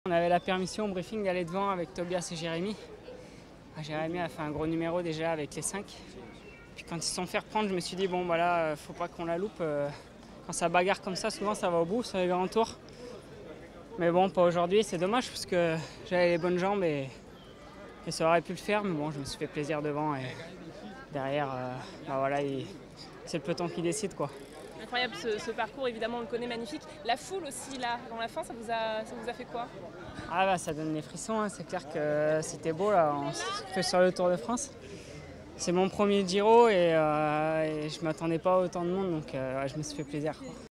On avait la permission au briefing d'aller devant avec Tobias et Jérémy. Jérémy a fait un gros numéro déjà avec les 5. Puis quand ils se sont fait reprendre, je me suis dit bon voilà, faut pas qu'on la loupe. Quand ça bagarre comme ça, souvent ça va au bout sur les grands tours. Mais bon, pas aujourd'hui, c'est dommage parce que j'avais les bonnes jambes et ça aurait pu le faire. Mais bon, je me suis fait plaisir devant et derrière, voilà, c'est le peloton qui décide quoi. Incroyable ce parcours, évidemment on le connaît, magnifique. La foule aussi là, dans la fin, ça vous a fait quoi? Ah bah ça donne les frissons, hein. C'est clair que c'était beau là, on s'est fait sur le Tour de France. C'est mon premier Giro et je m'attendais pas à autant de monde donc je me suis fait plaisir, quoi.